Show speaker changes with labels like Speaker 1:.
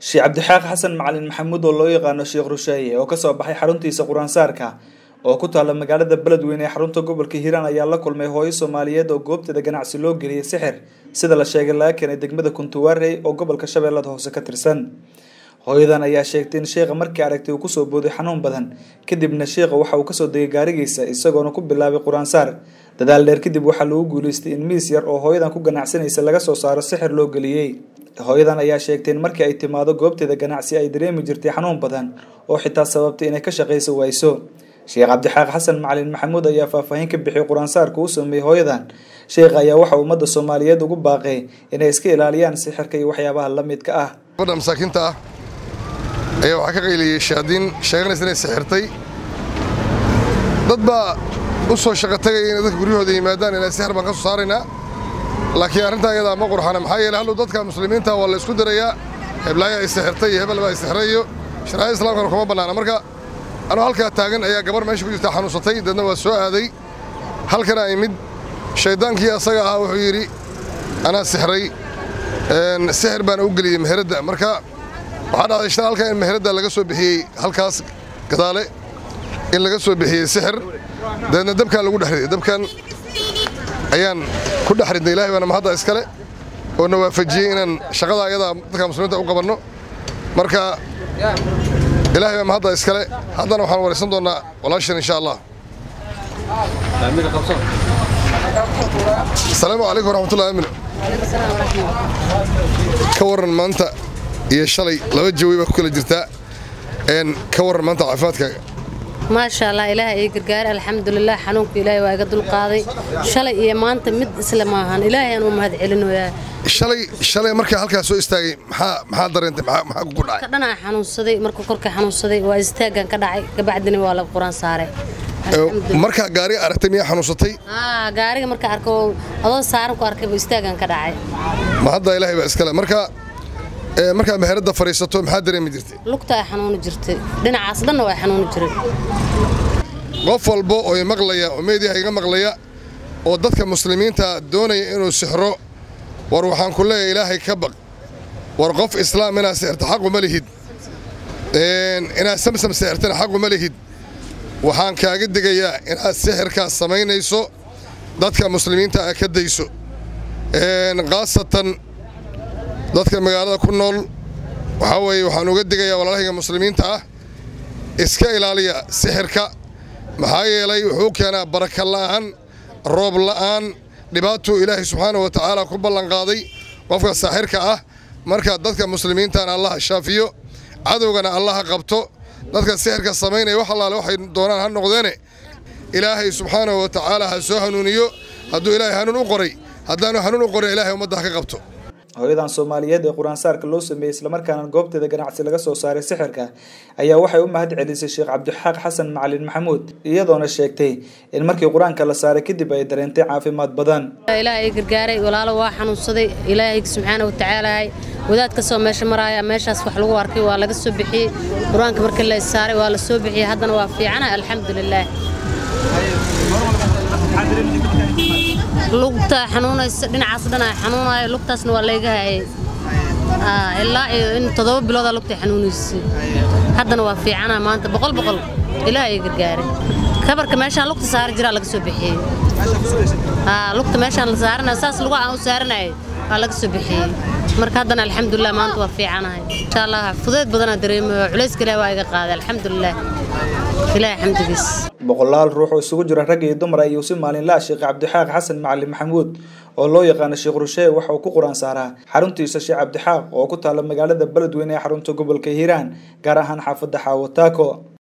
Speaker 1: Sheikh Cabdixaaq Xasan Macalin Maxamuud oo loo yaqaano Sheikh Rusheeye oo ka soo baxay xaruntiisa Quraan saarka oo ku taala magaalada Beledweyne ee xarunta gobolka Hiiraan ayaa la kulmay hooyo Soomaaliyeed oo goobteeda ganacsi loo geliyay sixir sida la sheegay laga keenay degmada Kuntuwaarey oo gobolka Shabeellaha Hoose ka tirsan. hooyadan ayaa sheegtay in sheekha markii aragtay uu ku soo booday xanuun badan kadibna sheekha waxa uu ka soo degay gaarigiisa isagoona ku bilaabay Quraan saar. dadaal dheer kadib waxa lagu guuleystay in miis yar oo hooyadan ku ganacsanaysa laga soo saaro sixir loo geliyay. hooyadan ayaa sheegtay in markii ay timaado goobteeda ganacsi ay dareemi jirtay xanuun badan oo xitaa sababtay inay ka shaqeyso wayso. Sheikh Cabdixaaq Xasan Macalin Maxamuud ayaa faahfaahin ka bixiyay Quraan saarka uu sameeyay hooyadan. sheekha ayaa waxa ummadda Soomaaliyeed ugu baaqay inay iska ilaaliyaan sixirka iyo waxyaabaha la midka ah.
Speaker 2: Badam masaakiinta ah ayaa waxa ka qeyliyay shaadin sheeganaysa inay sixirtay dad baa u soo shaqo tagay in dadka guryahooda yimaadaan inay sixir baan ka soo saaraynaa laakiin arrinta ayada ma qurxana maxaa yeelay hal dadka muslimiinta waa la isku dirayaa heblaaya ay sixirtay iyo hebel baa ay sixirayo shariicada islaamka kuma banaana marka anoo halkaa taagan ayaa gabar meesha ku jirta xanuunsatay dadna waa soo aaday halkana ay mid shaydaankii asaga ahaa wuxuu yidhi anaa sixray sixir baan u geliyey meheradda marka waxaa dhacday shan halkaa in meheradda laga soo bixiyey halkaas gadaale in laga soo bixiyey sixir dabeedna dabkaan lagu dhex riday dabkan ayaan ku dhex ridnay ilaahay baana mahadda iskale oo na waafajiyey inaan shaqada ayada dadka muslimiinta u qabanno marka ilaahay baa mahadda iskale haddana waxaan waraysan doonnaa walaashan insha allah. asalaamu calaykum waraxmatullahi amino ka warran maanta iyo shalay laba jawi baa ku kala jirtaa ka warran maanta caafimaadkaaga
Speaker 3: ما شاء الله إلهي يقرقار الحمد لله حنونك إلهي وأقد القاضي شلي إيمانت مد إسلامهن إلهي أنا ومهد علنو يا
Speaker 2: شلي مركي هالك سو استاجي محا درنت محا كقول عاي
Speaker 3: كنا حنون صدي مركو كرك حنون صدي واستاجن كدعي كبعدني ولا القرآن صاري
Speaker 2: مركا قاري أرتمي حنون صتي
Speaker 3: قاري مركا أركو هذا صارم كأركب استاجن كدعي
Speaker 2: ما هذا إلهي بس كلام marka meherada fariisato maxaa dareemi jirtay
Speaker 3: lugta xanuun jirtay dhinacaas dhanna way xanuun jiray
Speaker 2: qof walbo oo maqlaya oo meediyaha iga maqlaya oo dadka muslimiinta doonaya inuu sixro war waxaan ku leeyahay ilaahay ka baq war qof islaam ina sixirta xaq uma lihid ina samsam sixirtana xaq uma lihid waxaan kaaga digayaa inaad sixirka samaynayso dadka muslimiinta ka dayso qaasatan dadka magaalada ku nool waxa weeye waxaan uga digayaa walaalahayga muslimiinta ah iska ilaaliya sixirka maxaa yeelay wuxuu keenaa baraka la'aan roob la'aan dhibaato ilaahay subxaanahu wa tacaala ku ballan qaaday qofka saaxirka ah marka dadka muslimiintaana allah shaafiyo cadowgana allah qabto dadka sixirka samaynaya wax allaale waxay doonaan ha noqdeene ilaahay subxaanahu wa tacaala ha soo hanuuniyo hadduu ilaahay hanuun u qoray haddaanu hanuun u qoray ilaahay ummadda ha ka qabto.
Speaker 1: hooyadan Soomaaliyeed ee Quraan saarka loo sameeyay isla markaana goobteeda ganacsi laga soo saaray sixirka ayaa waxay u mahad celisay Sheikh Cabdixaaq Xasan Macalin Maxamuud iyadoona sheegtay in markii Quraanka la saaray kadib ay dareentay caafimaad badan.
Speaker 3: ilaahay gargaaray walaalo waa xanuunsaday ilaahay subxaanahu wa tacaala wadaadka soo meesha maraya meeshaas wax lagu arkay waa laga soo bixiyay Quraanka markii la saaray waa la soo bixiyay haddana waa fiicana alxamdulillah. lugta xanuunaysa dhinacaas dhana xanuunayo lugtaasna waa leega hayay ilaa in 7 bilood lugta xanuunaysay haddana waa fiicana maanta 100 ilaahay gargaaray kabarka meesha lugta saar jira laga soo bixiyay lugta meesha la saarana saas lagu aan u saaranay waa laga soo bixiyay marka haddana alxamdulillah maanta waa fiicanahay insha Allah fudeed badan dareemayo culayska ilaahay waa iga qaaday alxamdulillah ilaahay xamdigiis
Speaker 1: boqolaal ruux oo isugu jira rag iyo dumar ay si maalin la Sheikh Cabdixaaq Xasan Macalin Maxamuud oo loo yaqaan Sheikh Rusheeye waxa uu ku Quraan saaraa xaruntiisa Sheikh Cabdixaaq oo ku taala magaalada Beledweyne ee xarunta gobolka Hiiraan gaar ahaan xaafadda Xaawataako.